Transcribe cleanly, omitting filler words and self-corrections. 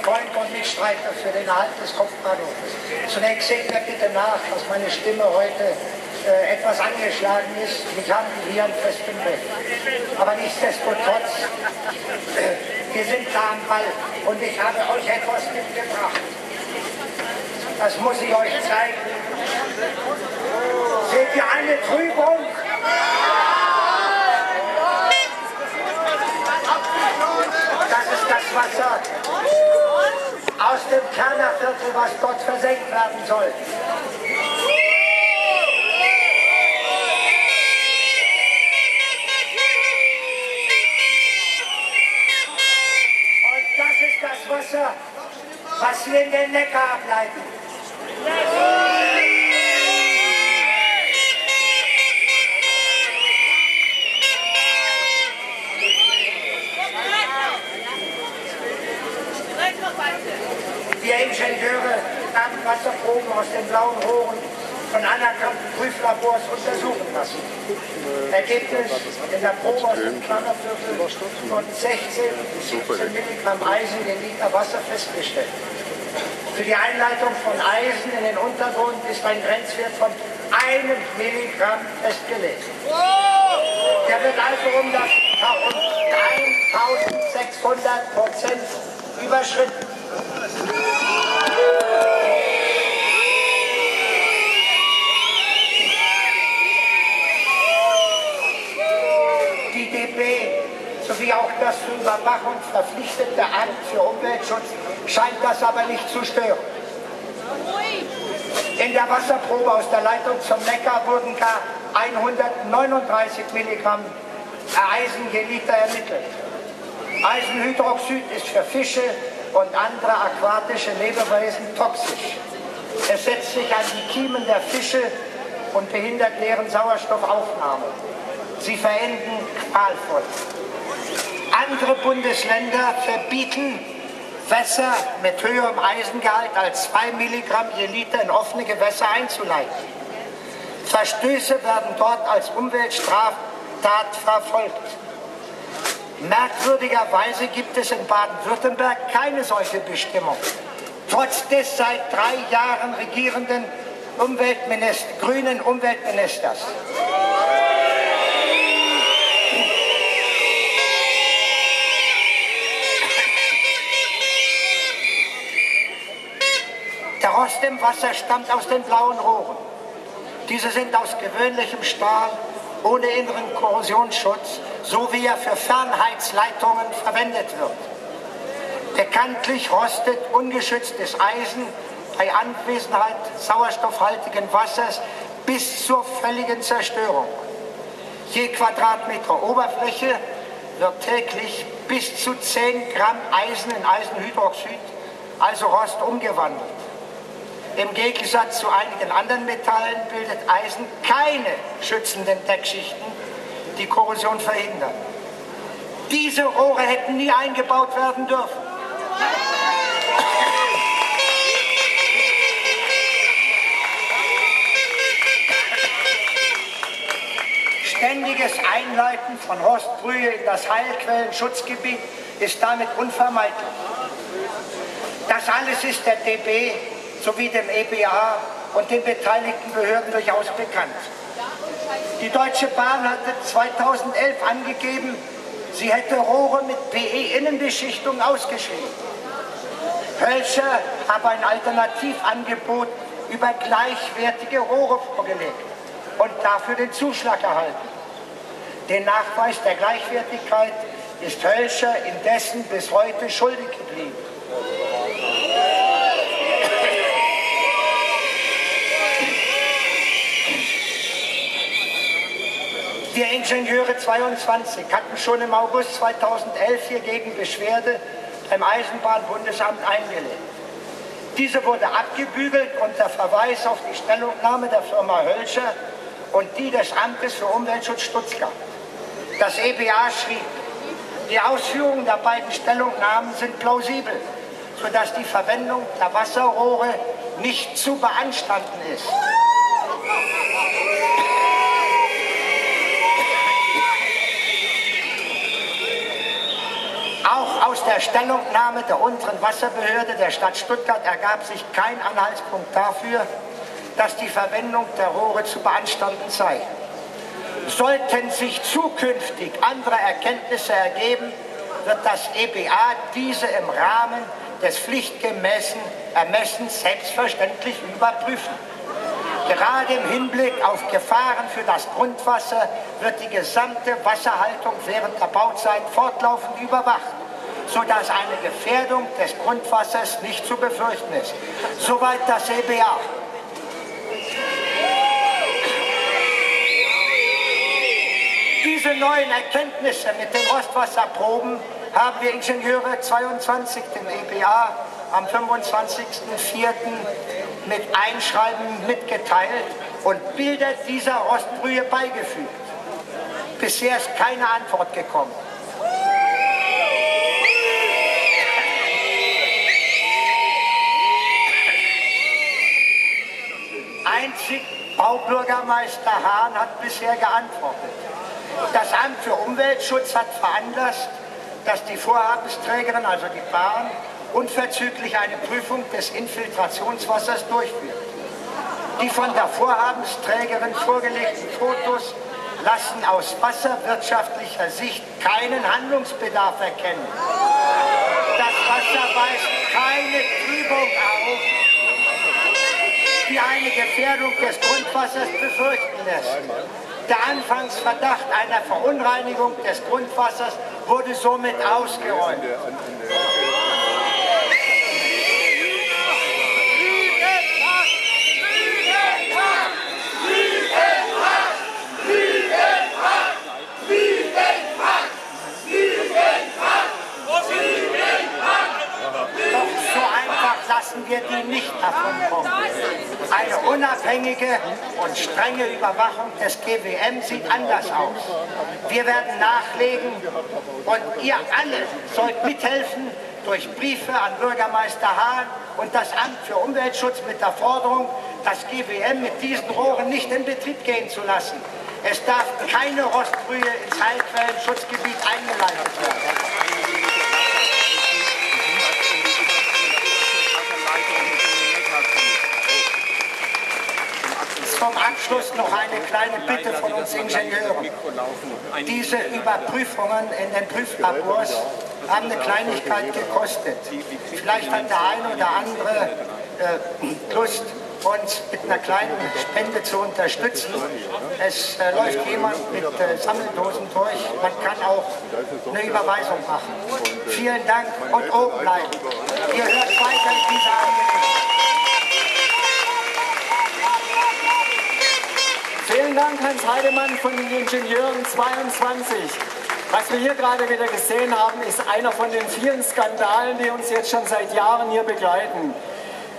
Freund und Mitstreiter für den Erhalt des Kopfbahnhofes. Zunächst sehen wir bitte nach, dass meine Stimme heute etwas angeschlagen ist. Mich haben die hier am festen Bett. Aber nichtsdestotrotz, wir sind da am Ball und ich habe euch etwas mitgebracht. Das muss ich euch zeigen. Seht ihr eine Trübung? Das ist das Wasser aus dem Kernerviertel, was dort versenkt werden soll. Und das ist das Wasser, was wir in den Neckar ableiten. Die Ingenieure haben Wasserproben aus den blauen Rohren von anerkannten Prüflabors untersuchen lassen. Ergebnis in der Probe aus dem Kernerviertel von 16 bis 17 Milligramm Eisen in Liter Wasser festgestellt. Für die Einleitung von Eisen in den Untergrund ist ein Grenzwert von 1 Milligramm festgelegt. Der wird also um 1600% überschritten. Die DB sowie auch das zur Überwachung verpflichtete Amt für Umweltschutz scheint das aber nicht zu stören. In der Wasserprobe aus der Leitung zum Neckar wurden gar 139 Milligramm Eisen je Liter ermittelt. Eisenhydroxid ist für Fische und andere aquatische Lebewesen toxisch. Es setzt sich an die Kiemen der Fische und behindert deren Sauerstoffaufnahme. Sie verenden qualvoll. Andere Bundesländer verbieten Wässer mit höherem Eisengehalt als 2 Milligramm je Liter in offene Gewässer einzuleiten. Verstöße werden dort als Umweltstraftat verfolgt. Merkwürdigerweise gibt es in Baden-Württemberg keine solche Bestimmung, trotz des seit 3 Jahren regierenden grünen Umweltministers. Der Rost im Wasser stammt aus den blauen Rohren. Diese sind aus gewöhnlichem Stahl, ohne inneren Korrosionsschutz, so wie er für Fernheizleitungen verwendet wird. Bekanntlich rostet ungeschütztes Eisen bei Anwesenheit sauerstoffhaltigen Wassers bis zur völligen Zerstörung. Je Quadratmeter Oberfläche wird täglich bis zu 10 Gramm Eisen in Eisenhydroxid, also Rost, umgewandelt. Im Gegensatz zu einigen anderen Metallen bildet Eisen keine schützenden Deckschichten, die Korrosion verhindern. Diese Rohre hätten nie eingebaut werden dürfen. Ständiges Einleiten von Rostbrühe in das Heilquellenschutzgebiet ist damit unvermeidlich. Das alles ist der DB sowie dem EBA und den beteiligten Behörden durchaus bekannt. Die Deutsche Bahn hatte 2011 angegeben, sie hätte Rohre mit PE-Innenbeschichtung ausgeschrieben. Hölscher habe ein Alternativangebot über gleichwertige Rohre vorgelegt und dafür den Zuschlag erhalten. Den Nachweis der Gleichwertigkeit ist Hölscher indessen bis heute schuldig geblieben. Wir Ingenieure 22 hatten schon im August 2011 hiergegen Beschwerde beim Eisenbahnbundesamt eingelegt. Diese wurde abgebügelt unter Verweis auf die Stellungnahme der Firma Hölscher und die des Amtes für Umweltschutz Stuttgart. Das EBA schrieb, die Ausführungen der beiden Stellungnahmen sind plausibel, sodass die Verwendung der Wasserrohre nicht zu beanstanden ist. Aus der Stellungnahme der unteren Wasserbehörde der Stadt Stuttgart ergab sich kein Anhaltspunkt dafür, dass die Verwendung der Rohre zu beanstanden sei. Sollten sich zukünftig andere Erkenntnisse ergeben, wird das EBA diese im Rahmen des pflichtgemäßen Ermessens selbstverständlich überprüfen. Gerade im Hinblick auf Gefahren für das Grundwasser wird die gesamte Wasserhaltung während der Bauzeit fortlaufend überwacht, sodass eine Gefährdung des Grundwassers nicht zu befürchten ist. Soweit das EBA. Diese neuen Erkenntnisse mit den Rostwasserproben haben wir Ingenieure 22 dem EBA am 25.04. mit Einschreiben mitgeteilt und Bilder dieser Rostbrühe beigefügt. Bisher ist keine Antwort gekommen. Einzig Baubürgermeister Hahn hat bisher geantwortet. Das Amt für Umweltschutz hat veranlasst, dass die Vorhabensträgerin, also die Bahn, unverzüglich eine Prüfung des Infiltrationswassers durchführt. Die von der Vorhabensträgerin vorgelegten Fotos lassen aus wasserwirtschaftlicher Sicht keinen Handlungsbedarf erkennen. Das Wasser weist keine Trübung auf, die eine Gefährdung des Grundwassers befürchten lässt. Der Anfangsverdacht einer Verunreinigung des Grundwassers wurde somit ausgeräumt. Lassen wir die nicht davonkommen. Eine unabhängige und strenge Überwachung des GWM sieht anders aus. Wir werden nachlegen und ihr alle sollt mithelfen durch Briefe an Bürgermeister Hahn und das Amt für Umweltschutz mit der Forderung, das GWM mit diesen Rohren nicht in Betrieb gehen zu lassen. Es darf keine Rostbrühe ins Heilquellenschutzgebiet eingeleitet werden. Zum Abschluss noch eine kleine Bitte von uns Ingenieuren. Diese Überprüfungen in den Prüflabors haben eine Kleinigkeit gekostet. Vielleicht hat der eine oder andere Lust, uns mit einer kleinen Spende zu unterstützen. Es läuft jemand mit Sammeldosen durch. Man kann auch eine Überweisung machen. Vielen Dank und oben bleiben. Ihr hört weiter in dieser Angelegenheit. Vielen Dank, Hans Heidemann von den Ingenieuren 22. Was wir hier gerade wieder gesehen haben, ist einer von den vielen Skandalen, die uns jetzt schon seit Jahren hier begleiten.